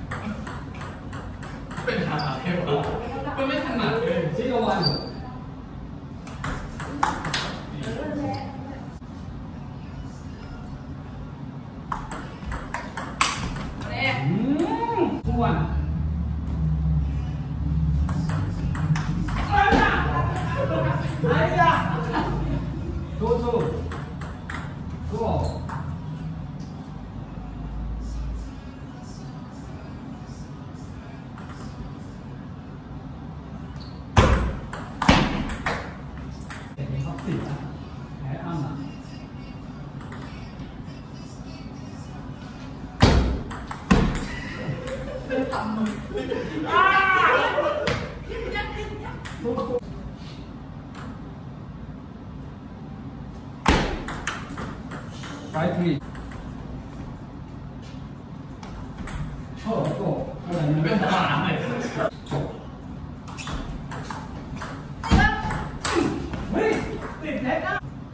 เป็นหาเทปก็ไม่ถนัดเลยซิโนวันทุกวันไอ้ยาทูทูกูทำมือไปทีโอ้โหอะไรมันเป็นหางเลยเฮ้ยติดเน็ตอ่ะ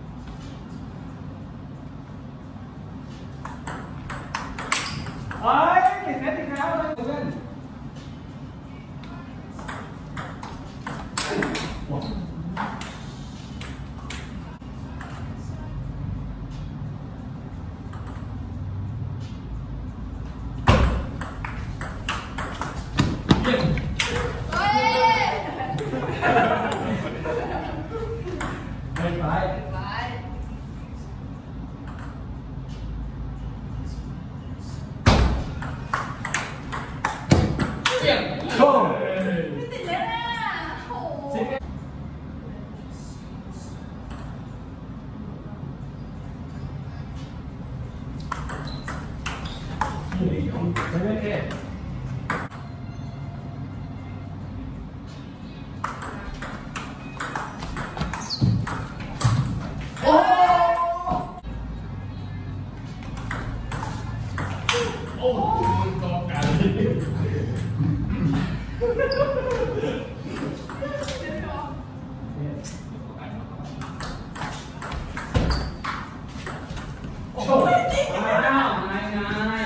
เฮ้ยติดเน็ตอีกแล้วเลยเพื่อนโชว์ไม่ติดเลยนะโอ้ใช่ไหมเอ๊ะโอ้โอ้กองกันโชว์อ้าวง่ายง่าย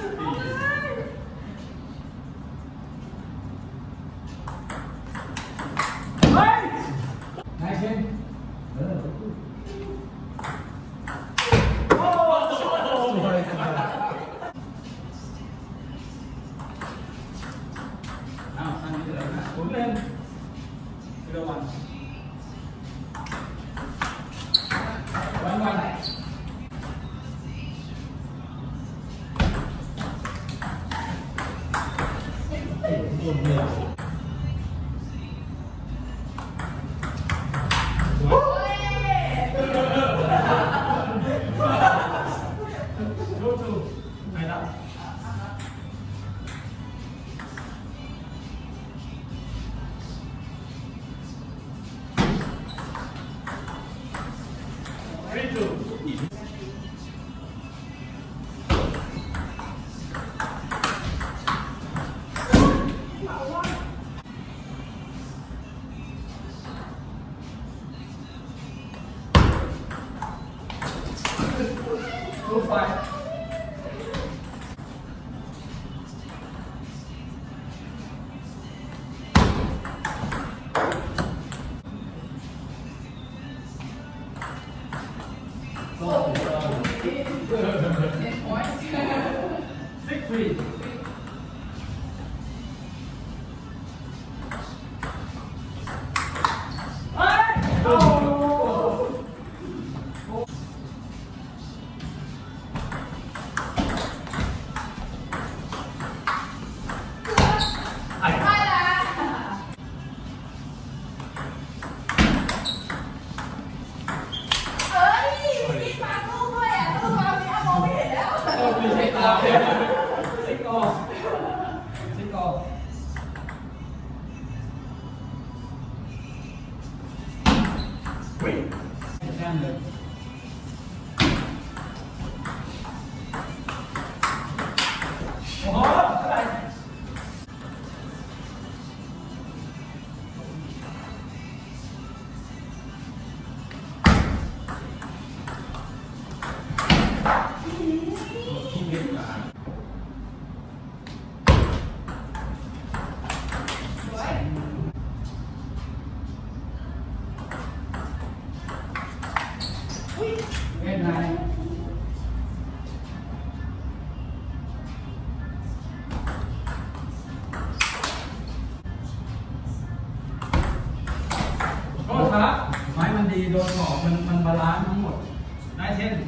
เฮ้ยนายเช่นโอ้สวยอ้าวอันนี้เลยนะผมเล่นเรือวันGo five. Six three. ตีโดนหอกมันบาลานซ์ทั้งหมดนายเทน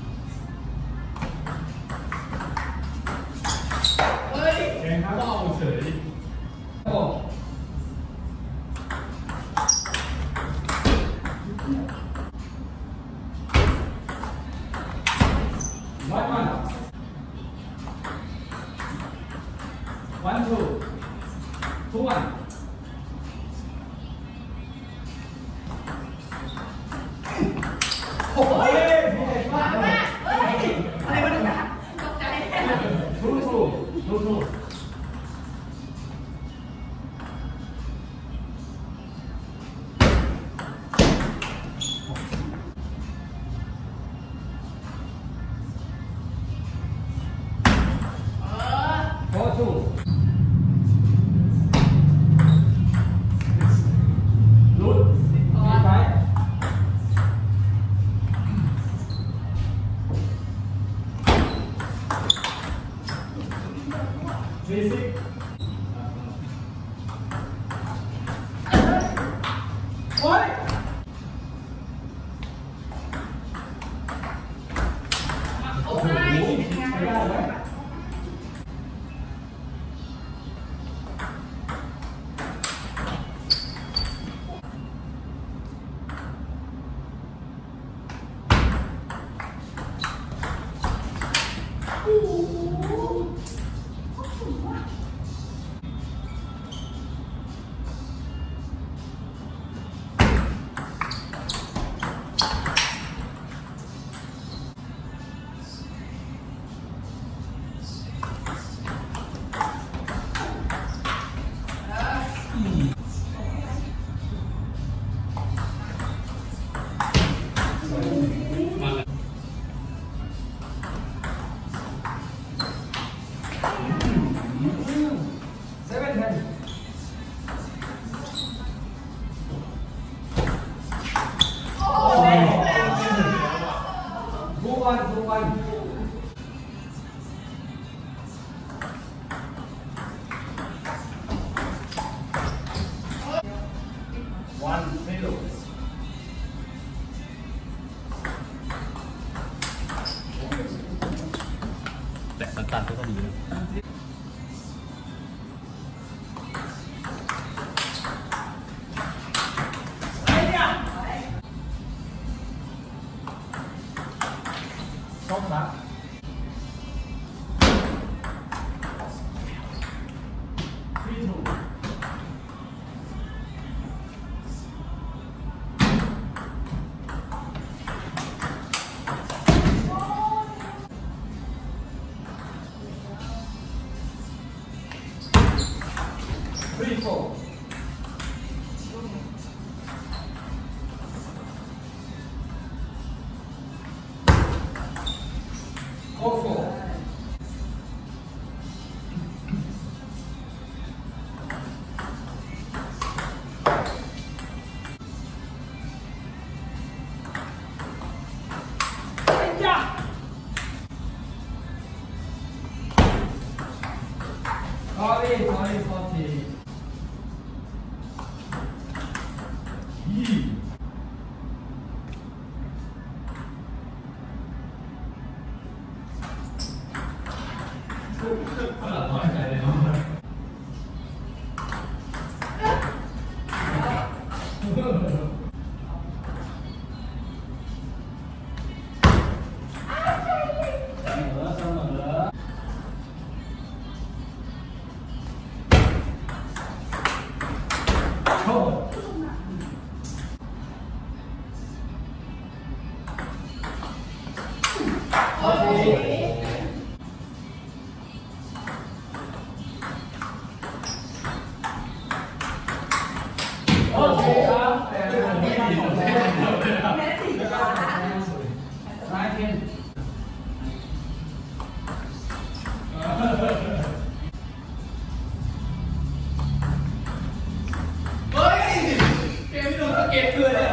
เฮ้ยแข่งครับเบาเฉยโอ้1 2 2 1โอ้ยมาเฮ้ยอะไรวะเนี่ยตกใจทูลุ้นมีไฟBasic. What?แต่ตันๆก็ดีนะชอบนะที่ถูก3 4 Go 4 Sorry น้อยใจเลยเนาะเสมอโชว์โอเคครับแต่ไม่ได้ของแท้แม่ติดจ้านายเทนเฮ้ยเกมไม่โดนสะเก็ดเลย